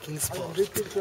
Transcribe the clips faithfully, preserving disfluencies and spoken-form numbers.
King Sport.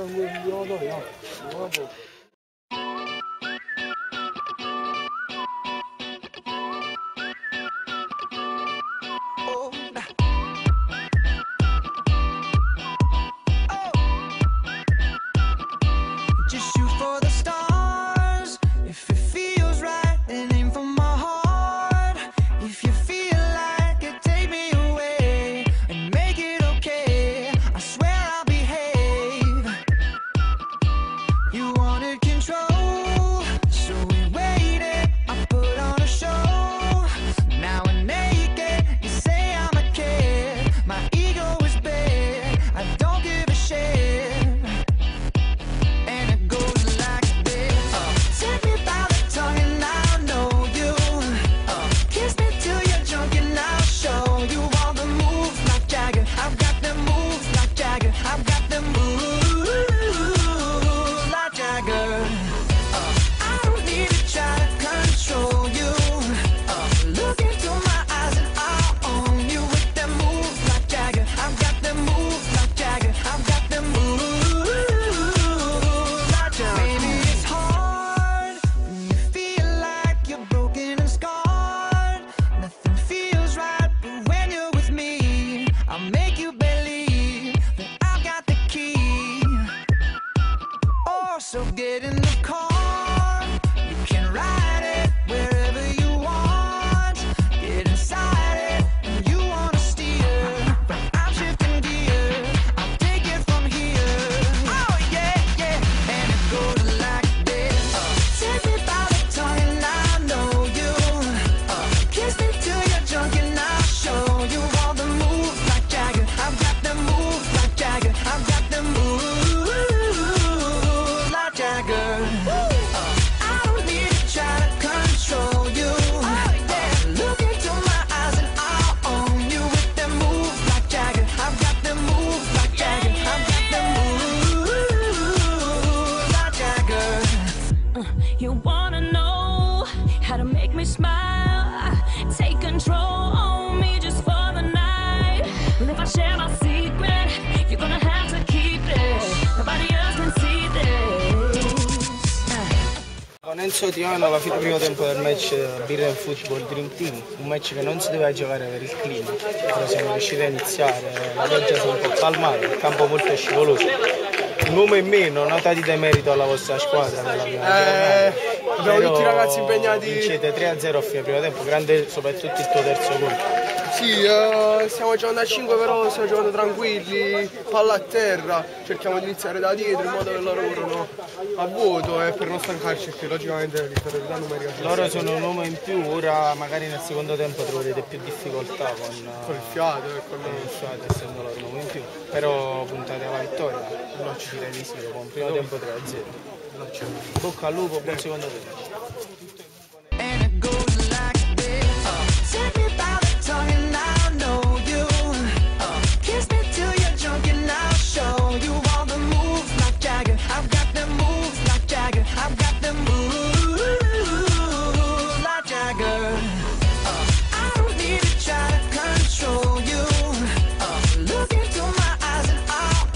So get in the car, you can ride it wherever you want. Get inside it, and you wanna steer. I'm shifting gear, I'll take it from here. Oh yeah, yeah, and it goes like this. Take me by the tongue and I know you. Kiss me till you're drunk and I'll show you all the moves like Jagger. I've got the moves like Jagger. I've got the moves. I don't need to try to control you. Oh, yeah. Look into my eyes and I'll own you with them moves like Jagger. I've got them moves like Jagger. I've got them moves like Jagger. Uh, you wanna know how to make me smile? Take control on me just for the night. Well, if I share my secret, you're gonna have to keep it. Nobody else can see this. Con Enzo Tiano alla fine del primo tempo del match Birra and Football Dream Team, un match che non si doveva giocare per il clima, però siamo riusciti a iniziare, la pioggia si è un po' calmata, il campo molto scivoloso. Un uomo in meno, nota di demerito alla vostra squadra nella prima eh, giornata. Abbiamo tutti i ragazzi impegnati. Vincete tre a zero a fine primo tempo, grande soprattutto il tuo terzo gol. Sì, uh, stiamo giocando a cinque però stiamo giocando tranquilli, palla a terra, cerchiamo di iniziare da dietro in modo che loro corrono a vuoto e per non stancarci perché logicamente l'inferiorità numerica. Loro sono un uomo in più, ora magari nel secondo tempo troverete più difficoltà con, con il fiato e con il fiato essendo loro un uomo in più, però puntate alla vittoria, non ci direi di sì, dopo un primo tempo tre a zero. Bocca al lupo, buon secondo tempo.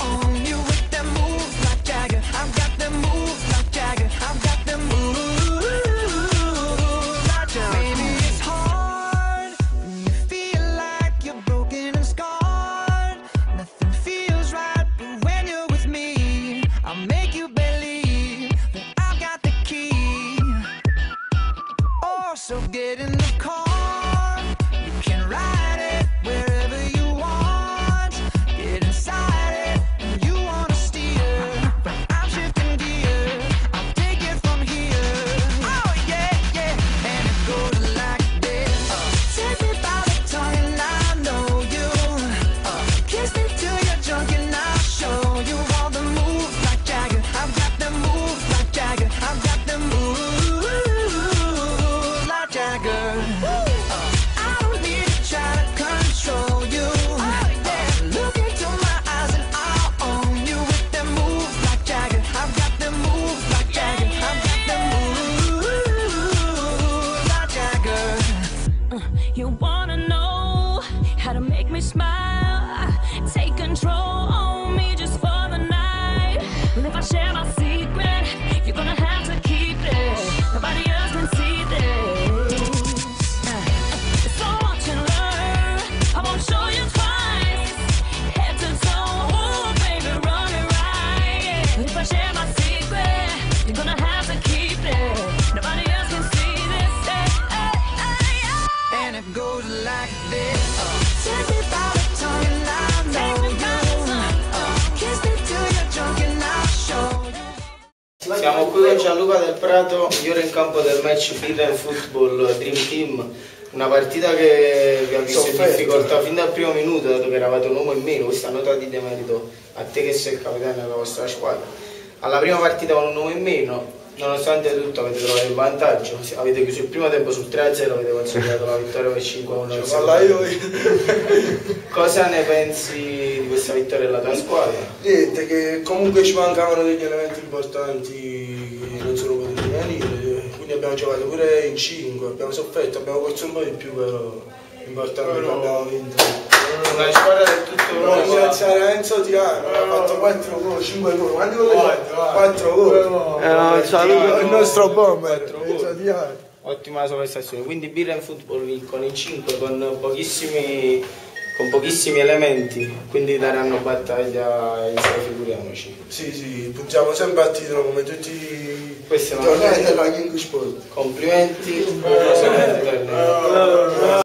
I've got them moves like Jagger. I've got them moves. Siamo qui con Gianluca Del Prato, migliore in campo del match Birra and Football Dream Team. Una partita che vi ha visto in difficoltà fin dal primo minuto, dato che eravate un uomo in meno. Questa nota di demerito a te che sei il capitano della vostra squadra. Alla prima partita con un uomo in meno, nonostante tutto avete trovato il vantaggio, avete chiuso il primo tempo sul tre a zero, avete consolidato la vittoria per cinque a uno. Cosa ne pensi di questa vittoria della tua squadra? Niente, che comunque ci mancavano degli elementi importanti che non sono potuti venire, quindi abbiamo giocato pure in cinque, abbiamo sofferto, abbiamo corso un po' di più, però l'importante è che abbiamo vinto. Una squadra del tutto Voglio ringraziare Enzo Tirano, ha fatto quattro gol, cinque gol, quanti gol hai fatto? quattro gol. Eh, saluto Il nostro bomber, Enzo Tirano. Ottima sua prestazione, quindi Birra and Football vincono in cinque con pochissimi, con pochissimi elementi, quindi daranno battaglia in sé, figuriamoci. Sì, sì, puntiamo sempre a titolo come tutti i Questa è una tornei della King Sport. complimenti.